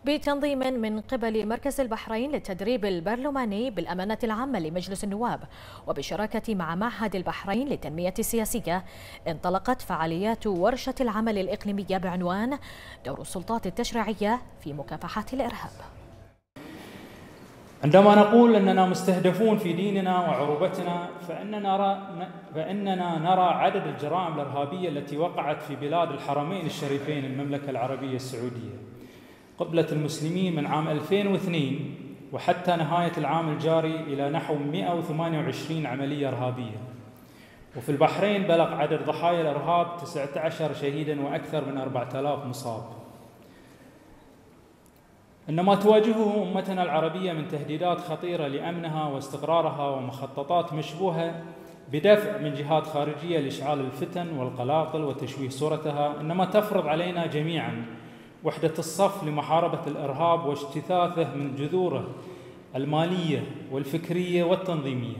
بتنظيم من قبل مركز البحرين للتدريب البرلماني بالأمانة العامة لمجلس النواب وبشراكة مع معهد البحرين للتنمية السياسية، انطلقت فعاليات ورشة العمل الإقليمية بعنوان دور السلطات التشريعية في مكافحة الإرهاب. عندما نقول أننا مستهدفون في ديننا وعروبتنا فإننا نرى عدد الجرائم الإرهابية التي وقعت في بلاد الحرمين الشريفين المملكة العربية السعودية قبلة المسلمين من عام 2002 وحتى نهاية العام الجاري إلى نحو 128 عملية إرهابية. وفي البحرين بلغ عدد ضحايا الإرهاب 19 شهيداً وأكثر من 4000 مصاب. إن ما تواجهه أمتنا العربية من تهديدات خطيرة لأمنها واستقرارها ومخططات مشبوهة بدفع من جهات خارجية لإشعال الفتن والقلاقل وتشويه صورتها، إنما تفرض علينا جميعاً وحدة الصف لمحاربة الإرهاب واجتثاثه من جذوره المالية والفكرية والتنظيمية.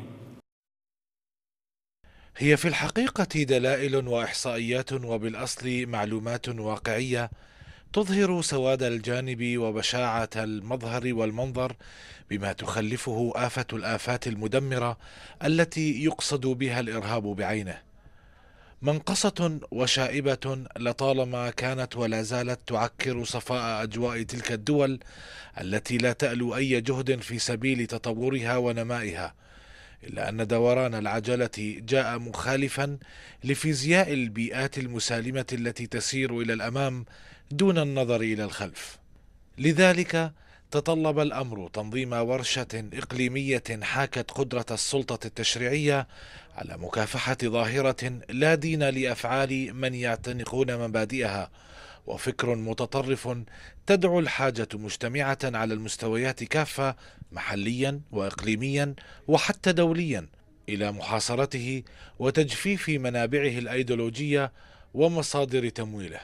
هي في الحقيقة دلائل وإحصائيات وبالأصل معلومات واقعية تظهر سواد الجانب وبشاعة المظهر والمنظر بما تخلفه آفة الآفات المدمرة التي يقصد بها الإرهاب بعينه. منقصة وشائبة لطالما كانت ولا زالت تعكر صفاء أجواء تلك الدول التي لا تألو أي جهد في سبيل تطورها ونمائها، إلا أن دوران العجلة جاء مخالفا لفيزياء البيئات المسالمة التي تسير إلى الأمام دون النظر إلى الخلف. لذلك تطلب الأمر تنظيم ورشة إقليمية حاكت قدرة السلطة التشريعية على مكافحة ظاهرة لا دين لأفعال من يعتنقون مبادئها، وفكر متطرف تدعو الحاجة مجتمعة على المستويات كافة محليا وإقليميا وحتى دوليا إلى محاصرته وتجفيف منابعه الأيديولوجية ومصادر تمويله.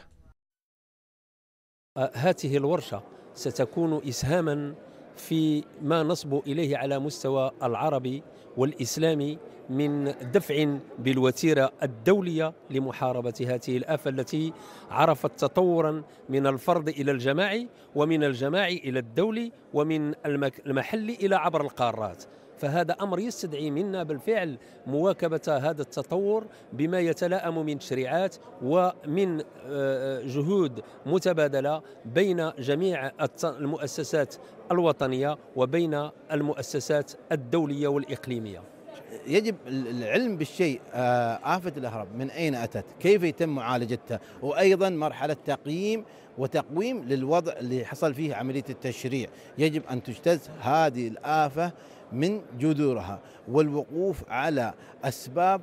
هذه الورشة ستكون إسهاما في ما نصبو إليه على مستوى العربي والإسلامي من دفع بالوتيرة الدولية لمحاربة هذه الآفة التي عرفت تطورا من الفرد إلى الجماعي ومن الجماعي إلى الدولي ومن المحلي إلى عبر القارات. فهذا أمر يستدعي منا بالفعل مواكبة هذا التطور بما يتلائم من تشريعات ومن جهود متبادلة بين جميع المؤسسات الوطنية وبين المؤسسات الدولية والإقليمية. يجب العلم بالشيء، آفة الإرهاب من أين أتت، كيف يتم معالجتها، وأيضا مرحلة تقييم وتقويم للوضع اللي حصل فيه عملية التشريع. يجب أن تجتاز هذه الآفة من جذورها والوقوف على أسباب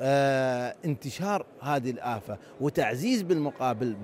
انتشار هذه الآفة وتعزيز بالمقابل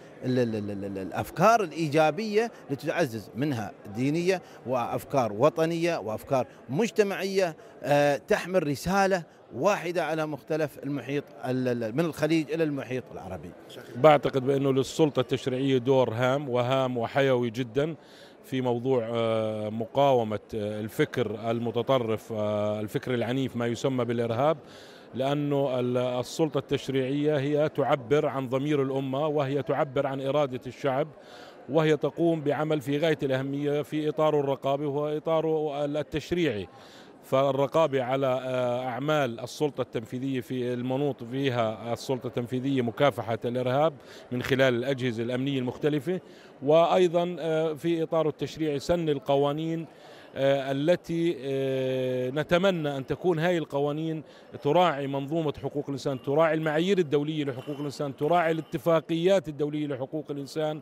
الأفكار الإيجابية لتعزز منها دينية وأفكار وطنية وأفكار مجتمعية تحمل رسالة واحدة على مختلف المحيط من الخليج إلى المحيط العربي. بعتقد بأنه للسلطة التشريعية دور هام وحيوي جدا في موضوع مقاومة الفكر المتطرف، الفكر العنيف ما يسمى بالإرهاب، لأنه السلطة التشريعية هي تعبر عن ضمير الأمة وهي تعبر عن إرادة الشعب، وهي تقوم بعمل في غاية الأهمية في إطار الرقابي وإطار التشريعي. فالرقابة على أعمال السلطة التنفيذية في المنوط فيها السلطة التنفيذية مكافحة الإرهاب من خلال الأجهزة الأمنية المختلفة، وأيضا في إطار التشريع سن القوانين التي نتمنى أن تكون هاي القوانين تراعي منظومة حقوق الإنسان، تراعي المعايير الدولية لحقوق الإنسان، تراعي الاتفاقيات الدولية لحقوق الإنسان.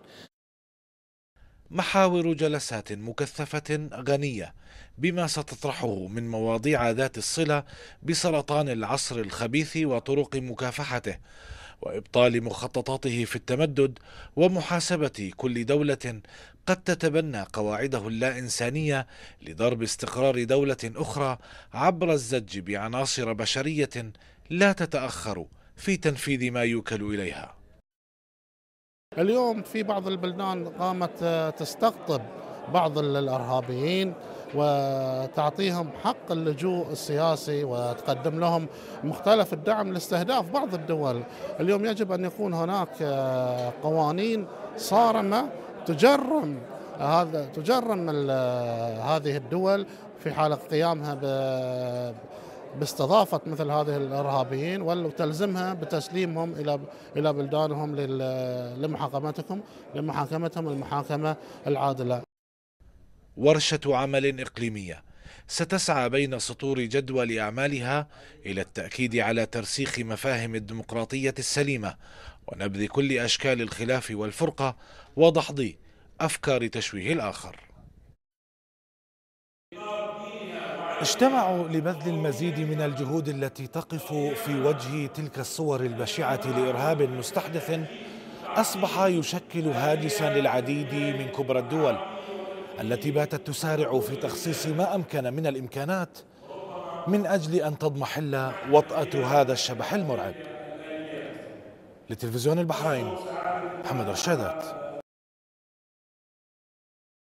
محاور جلسات مكثفة غنية بما ستطرحه من مواضيع ذات الصلة بسرطان العصر الخبيث وطرق مكافحته وإبطال مخططاته في التمدد ومحاسبة كل دولة قد تتبنى قواعده اللا إنسانية لضرب استقرار دولة أخرى عبر الزج بعناصر بشرية لا تتأخر في تنفيذ ما يوكل إليها. اليوم في بعض البلدان قامت تستقطب بعض الإرهابيين وتعطيهم حق اللجوء السياسي وتقدم لهم مختلف الدعم لاستهداف بعض الدول. اليوم يجب أن يكون هناك قوانين صارمة تجرم هذا تجرم هذه الدول في حال قيامها باستضافة مثل هذه الإرهابيين وتلزمها بتسليمهم إلى بلدانهم لمحاكمتهم المحاكمة العادلة. ورشة عمل إقليمية ستسعى بين سطور جدول أعمالها إلى التأكيد على ترسيخ مفاهيم الديمقراطية السليمة ونبذ كل أشكال الخلاف والفرقة ودحض أفكار تشويه الآخر. اجتمعوا لبذل المزيد من الجهود التي تقف في وجه تلك الصور البشعة لإرهاب مستحدث أصبح يشكل هاجسا للعديد من كبرى الدول التي باتت تسارع في تخصيص ما أمكن من الإمكانات من أجل أن تضمحل وطأة هذا الشبح المرعب. لتلفزيون البحرين، محمد رشادات.